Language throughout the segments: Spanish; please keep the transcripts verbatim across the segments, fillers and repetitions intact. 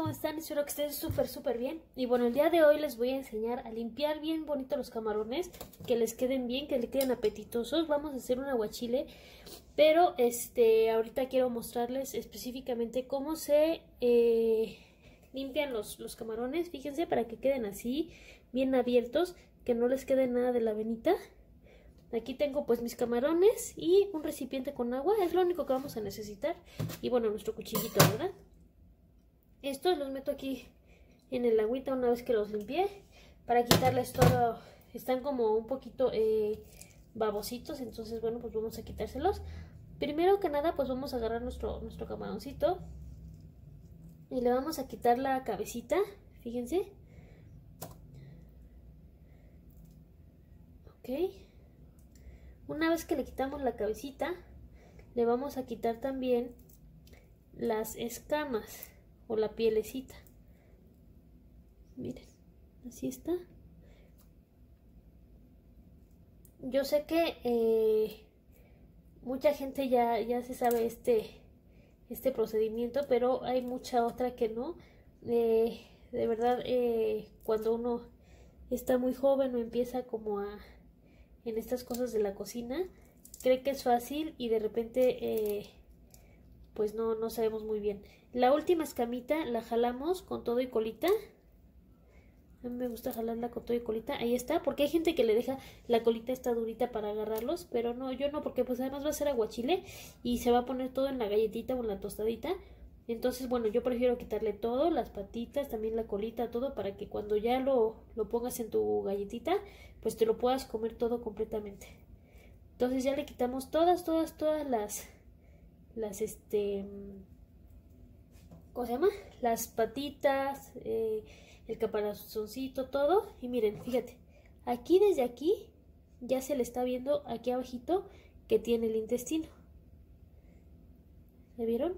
¿cómo están? Espero que estén súper súper bien. Y bueno, el día de hoy les voy a enseñar a limpiar bien bonito los camarones, que les queden bien, que les queden apetitosos. Vamos a hacer un aguachile, pero este ahorita quiero mostrarles específicamente cómo se eh, limpian los, los camarones. Fíjense, para que queden así, bien abiertos, que no les quede nada de la venita. Aquí tengo pues mis camarones y un recipiente con agua, es lo único que vamos a necesitar. Y bueno, nuestro cuchillito, ¿verdad? Estos los meto aquí en el agüita una vez que los limpié, para quitarles todo. Están como un poquito eh, babositos, entonces bueno, pues vamos a quitárselos. Primero que nada pues vamos a agarrar nuestro, nuestro camaroncito y le vamos a quitar la cabecita, fíjense. Ok. Una vez que le quitamos la cabecita, le vamos a quitar también las escamas o la pielecita. Miren, así está. Yo sé que eh, mucha gente ya, ya se sabe este, este procedimiento, pero hay mucha otra que no. Eh, de verdad, eh, cuando uno está muy joven o empieza como a en estas cosas de la cocina, cree que es fácil y de repente eh, pues no, no sabemos muy bien. La última escamita la jalamos con todo y colita. A mí me gusta jalarla con todo y colita. Ahí está, porque hay gente que le deja la colita esta durita para agarrarlos, pero no, yo no, porque pues además va a ser aguachile y se va a poner todo en la galletita o en la tostadita. Entonces, bueno, yo prefiero quitarle todo, las patitas, también la colita, todo, para que cuando ya lo, lo pongas en tu galletita, pues te lo puedas comer todo completamente. Entonces ya le quitamos todas, todas, todas las, las, este, ¿cómo se llama? Las patitas, eh, el caparazoncito, todo. Y miren, fíjate, aquí desde aquí ya se le está viendo aquí abajito que tiene el intestino. ¿Le vieron?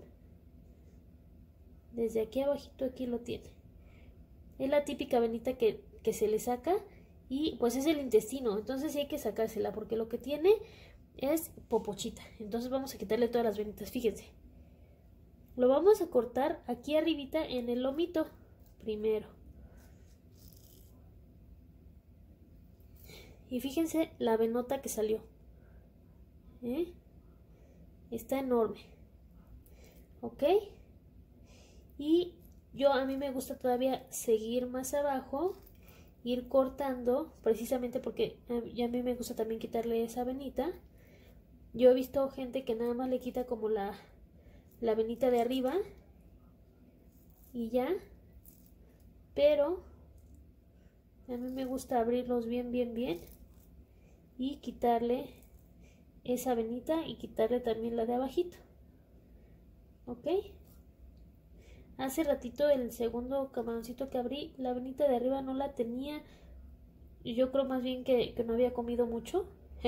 Desde aquí abajito aquí lo tiene. Es la típica venita que, que se le saca y pues es el intestino. Entonces sí hay que sacársela porque lo que tiene es popochita. Entonces vamos a quitarle todas las venitas. Fíjense. Lo vamos a cortar aquí arribita en el lomito primero. Y fíjense la venota que salió. ¿Eh? Está enorme. ¿Ok? Y yo a mí me gusta todavía seguir más abajo, ir cortando, precisamente porque a mí me gusta también quitarle esa venita. Yo he visto gente que nada más le quita como la, la venita de arriba y ya, pero a mí me gusta abrirlos bien, bien, bien y quitarle esa venita y quitarle también la de abajito. ¿Ok? Hace ratito el segundo camaroncito que abrí, la venita de arriba no la tenía. Yo creo más bien que, que no había comido mucho.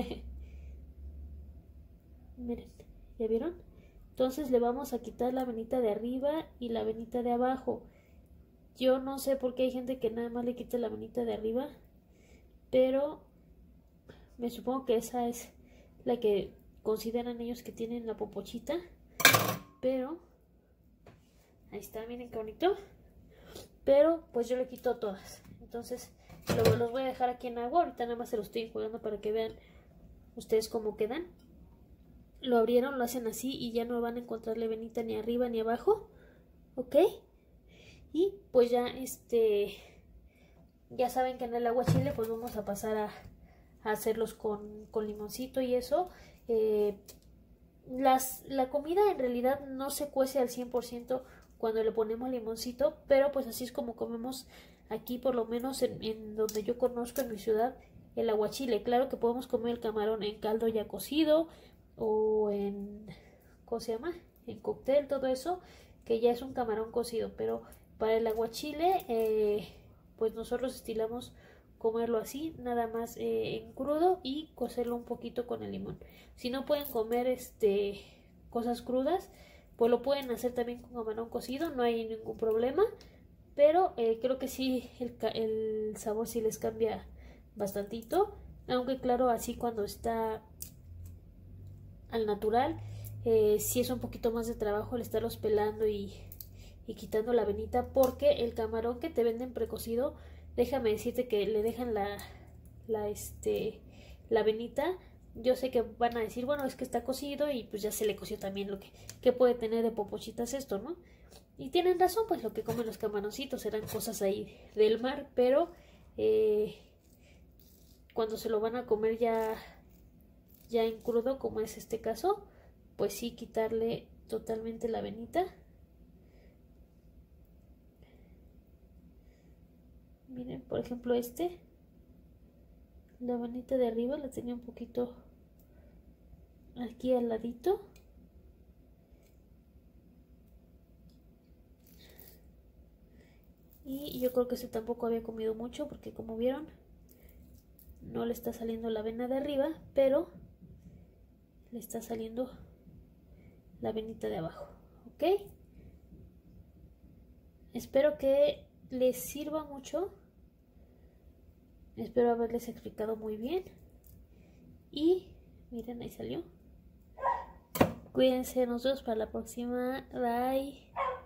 Miren, ¿ya vieron? Entonces le vamos a quitar la venita de arriba y la venita de abajo. Yo no sé por qué hay gente que nada más le quita la venita de arriba, pero me supongo que esa es la que consideran ellos que tienen la popochita. Pero ahí está, miren qué bonito. Pero pues yo le quito todas. Entonces luego los voy a dejar aquí en agua. Ahorita nada más se los estoy enjuagando para que vean ustedes cómo quedan. Lo abrieron, lo hacen así y ya no van a encontrarle venita ni arriba ni abajo. ¿Ok? Y pues ya este ya saben que en el aguachile pues vamos a pasar a, a hacerlos con, con limoncito y eso. Eh, las, la comida en realidad no se cuece al cien por ciento cuando le ponemos limoncito, pero pues así es como comemos aquí, por lo menos en, en donde yo conozco en mi ciudad, el aguachile. Claro que podemos comer el camarón en caldo ya cocido o en, ¿cómo se llama? En cóctel, todo eso, que ya es un camarón cocido, pero para el aguachile eh, pues nosotros estilamos comerlo así, nada más eh, en crudo y cocerlo un poquito con el limón. Si no pueden comer este cosas crudas, pues lo pueden hacer también con camarón cocido, no hay ningún problema, pero eh, creo que sí el, el sabor sí les cambia bastantito, aunque claro, así cuando está al natural, eh, sí es un poquito más de trabajo el estarlos pelando y, y quitando la venita, porque el camarón que te venden precocido, déjame decirte que le dejan la, la, este, la venita. Yo sé que van a decir, bueno, es que está cocido y pues ya se le coció también lo que, que puede tener de popochitas esto, ¿no? Y tienen razón, pues lo que comen los camaroncitos eran cosas ahí del mar, pero eh, cuando se lo van a comer ya, ya en crudo, como es este caso, pues sí quitarle totalmente la venita. Miren, por ejemplo este, la venita de arriba la tenía un poquito aquí al ladito. Y yo creo que este tampoco había comido mucho porque como vieron no le está saliendo la vena de arriba, pero le está saliendo la venita de abajo, ¿ok? Espero que les sirva mucho. Espero haberles explicado muy bien. Y miren, ahí salió. Cuídense, nos vemos para la próxima. Bye.